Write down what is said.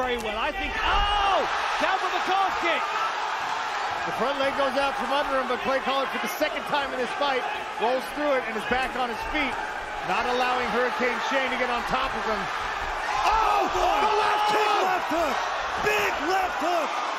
very well. I think, oh! Down with the calf kick. The front leg goes out from under him, but Clay Collard for the second time in this fight rolls through it and is back on his feet, not allowing Hurricane Shane to get on top of him. Oh, boy! The left hook! Big left hook!